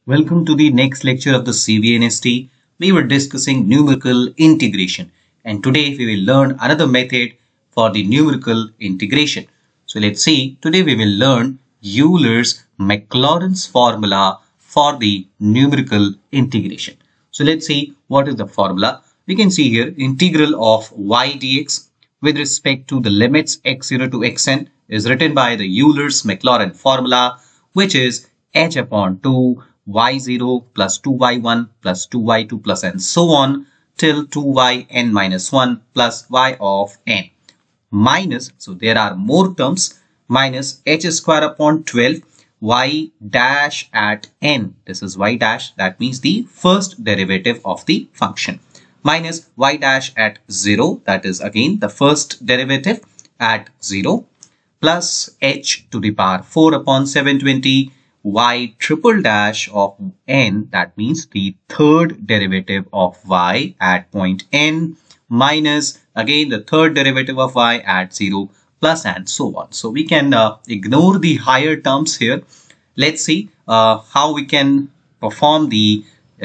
Welcome to the next lecture of the CVNST. We were discussing numerical integration, and today we will learn another method for the numerical integration. So let's see, today we will learn Euler's Maclaurin's formula for the numerical integration. So let's see what is the formula. We can see here integral of y dx with respect to the limits x0 to xn is written by the Euler's Maclaurin formula, which is h upon 2 y0 plus 2y1 plus 2y2 plus and so on till 2yn minus 1 plus y of n minus, so there are more terms, minus h square upon 12 y dash at n. This is y dash, that means the first derivative of the function, minus y dash at 0, that is again the first derivative at 0, plus h to the power 4 upon 720 y triple dash of n, that means the third derivative of y at point n, minus again the third derivative of y at 0, plus and so on. So we can ignore the higher terms here. Let's see how we can perform the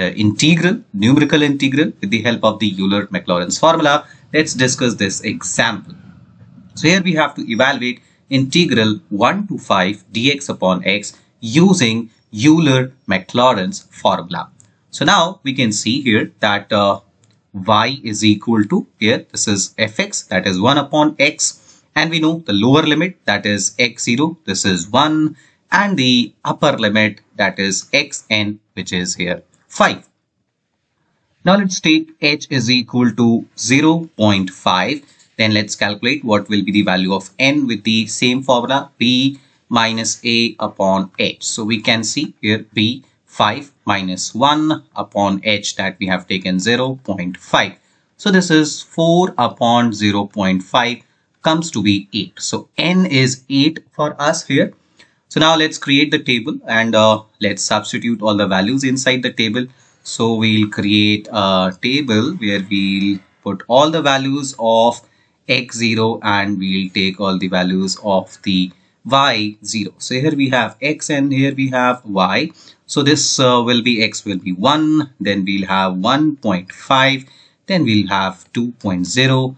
numerical integral with the help of the Euler-Maclaurin's formula. Let's discuss this example. So here we have to evaluate integral 1 to 5 dx upon x using Euler-Maclaurin's formula. So now we can see here that y is equal to, here this is fx, that is 1 upon x, and we know the lower limit, that is x0, this is 1, and the upper limit, that is xn, which is here 5. Now let's take h is equal to 0.5. Then let's calculate what will be the value of n with the same formula, b minus a upon h. So we can see here b 5 minus 1 upon h, that we have taken 0.5. So this is 4 upon 0.5 comes to be 8. So n is 8 for us here. So now let's create the table and let's substitute all the values inside the table. So we'll create a table where we'll put all the values of x0 and we'll take all the values of the y0. So here we have x and here we have y. So this will be x will be 1, then we'll have 1.5, then we'll have 2.0,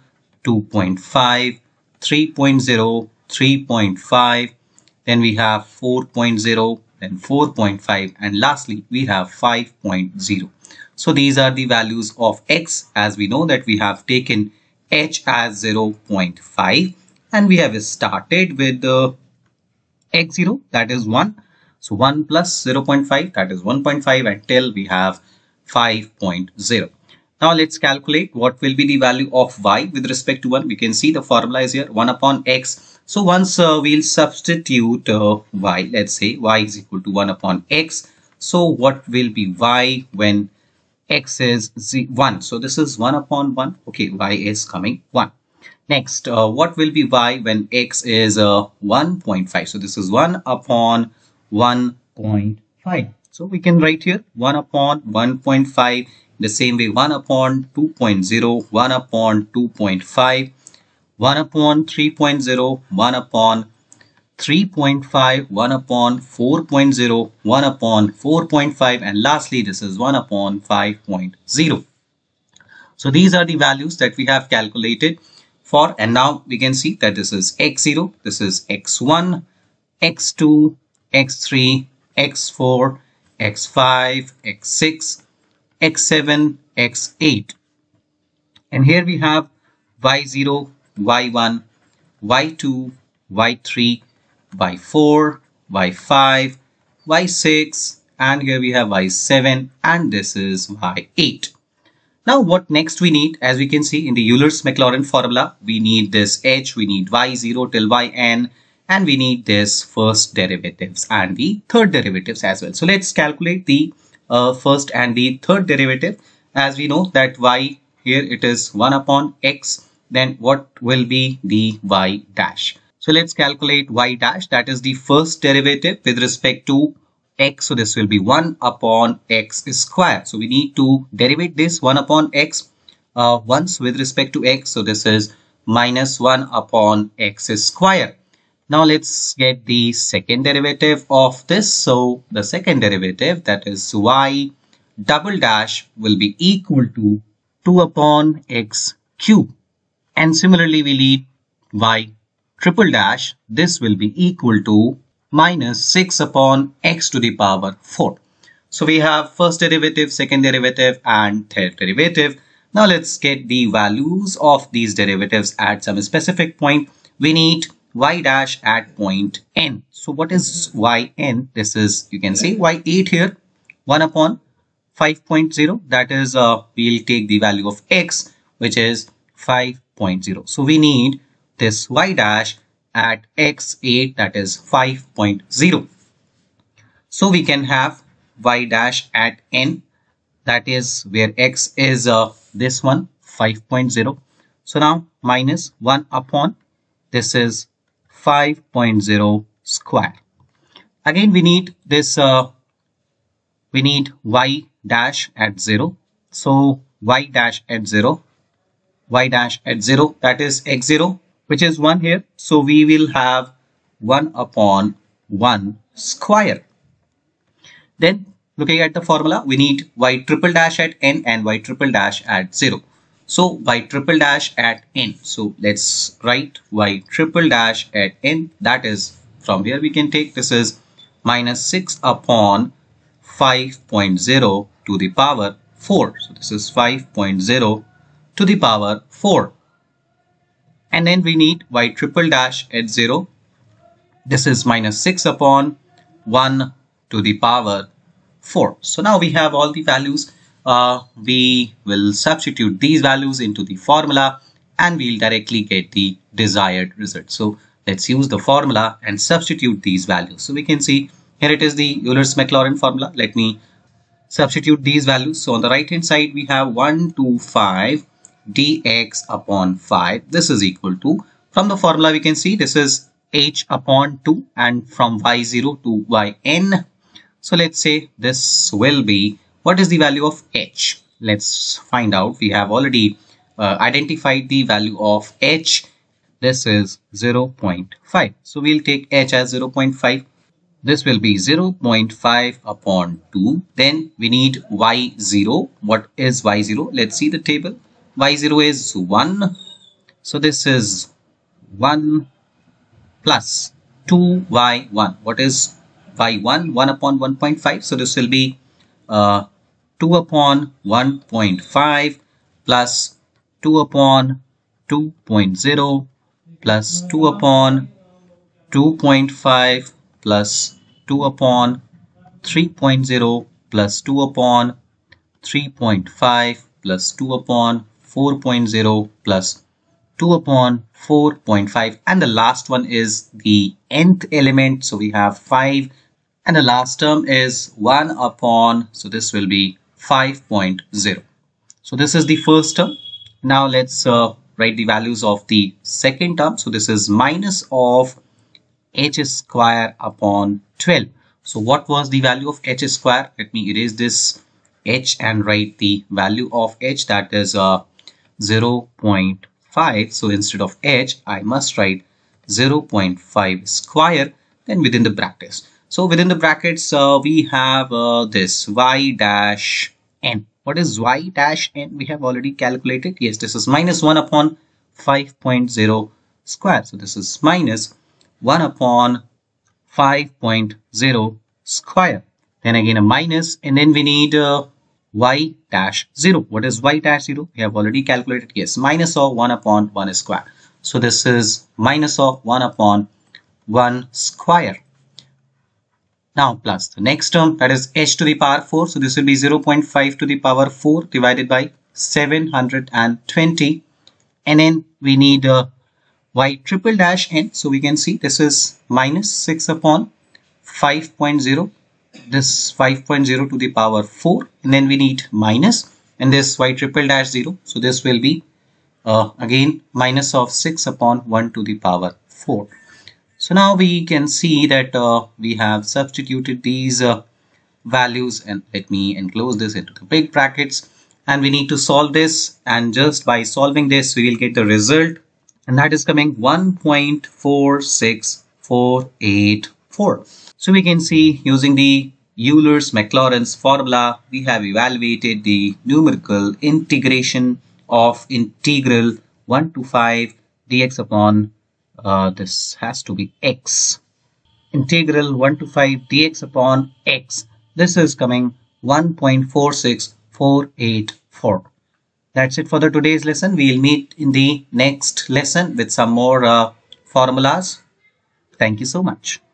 2.5, 3.0, 3.5, then we have 4.0, then 4.5, and lastly we have 5.0. So these are the values of x, as we know that we have taken h as 0.5 and we have started with the x0, that is 1. So 1 plus 0.5, that is 1.5, until we have 5.0. Now let's calculate what will be the value of y with respect to 1. We can see the formula is here 1 upon x. So once we'll substitute y, let's say y is equal to 1 upon x. So what will be y when x is 1? So this is 1 upon 1. Okay, y is coming 1. Next, what will be y when x is 1.5? So this is 1 upon 1.5. So we can write here 1 upon 1.5. The same way 1 upon 2.0, 1 upon 2.5, 1 upon 3.0, 1 upon 3.5, 1 upon 4.0, 1 upon 4.5, and lastly this is 1 upon 5.0. So these are the values that we have calculated for, and now we can see that this is x0, this is x1, x2, x3, x4, x5, x6, x7, x8, and here we have y0, y1, y2, y3, y4, y5, y6, and here we have y7, and this is y8. Now what next we need, as we can see in the Euler's Maclaurin formula, we need this h, we need y0 till yn, and we need this first derivatives and the third derivatives as well. So let's calculate the first and the third derivative. As we know that y here it is 1 upon x, then what will be the y dash? So let's calculate y dash, that is the first derivative with respect to x. So this will be 1 upon x square. So we need to derivate this 1 upon x once with respect to x. So this is minus 1 upon x square. Now let's get the second derivative of this. So the second derivative, that is y double dash, will be equal to 2 upon x cube. And similarly, we need y triple dash. This will be equal to minus 6 upon x to the power 4. So we have first derivative, second derivative, and third derivative. Now let's get the values of these derivatives at some specific point. We need y dash at point n. So what is yn? This is, you can say y8 here, 1 upon 5.0. That is, we'll take the value of x, which is 5.0. So we need this y dash at x8, that is 5.0. So we can have y dash at n, that is where x is this one, 5.0. So now minus 1 upon, this is 5.0 square. Again, we need this, we need y dash at 0. So y dash at 0, that is x0, which is 1 here. So we will have 1 upon 1 square. Then looking at the formula, we need y triple dash at n and y triple dash at 0. So y triple dash at n. So let's write y triple dash at n. That is, from here we can take, this is minus 6 upon 5.0 to the power 4. So this is 5.0 to the power 4. And then we need y triple dash at 0. This is minus 6 upon 1 to the power 4. So now we have all the values. We will substitute these values into the formula and we'll directly get the desired result. So let's use the formula and substitute these values. So we can see here it is the Euler-Maclaurin formula. Let me substitute these values. So on the right hand side we have 125 dx upon 5. This is equal to, from the formula we can see this is h upon 2, and from y0 to yn. So let's say this will be, what is the value of h? Let's find out. We have already identified the value of h. This is 0.5. So we'll take h as 0.5. This will be 0.5 upon 2. Then we need y0. What is y0? Let's see the table. Y0 is 1. So this is 1 plus 2y1. What is y1? 1 upon 1.5. So this will be 2 upon 1.5 plus 2 upon 2.0 plus 2 upon 2.5 plus 2 upon 3.0 plus 2 upon 3.5 plus 2 upon 4.0 plus 2 upon 4.5, and the last one is the nth element. So we have 5, and the last term is 1 upon, so this will be 5.0. So this is the first term. Now let's write the values of the second term. So this is minus of h square upon 12. So what was the value of h square? Let me erase this h and write the value of h, that is 0.5. So instead of h, I must write 0.5 square, then within the brackets. So within the brackets, we have this y dash n. What is y dash n? We have already calculated. Yes, this is minus 1 upon 5.0 square. So this is minus 1 upon 5.0 square. Then again a minus, and then we need y dash 0. What is y dash 0? We have already calculated. Yes, minus of 1 upon 1 square. So this is minus of 1 upon 1 square. Now plus the next term, that is h to the power 4. So this will be 0.5 to the power 4 divided by 720. And then we need y triple dash n. So we can see this is minus 6 upon 5.0. This 5.0 to the power 4. And then we need minus, and this y triple dash 0. So this will be again minus of 6 upon 1 to the power 4. So now we can see that we have substituted these values, and let me enclose this into the big brackets, and we need to solve this, and just by solving this we will get the result, and that is coming 1.46 484. So we can see using the Euler's-Maclaurin's formula, we have evaluated the numerical integration of integral 1 to 5 dx upon this has to be x. Integral 1 to 5 dx upon x. This is coming 1.46484. That's it for the today's lesson. We'll meet in the next lesson with some more formulas. Thank you so much.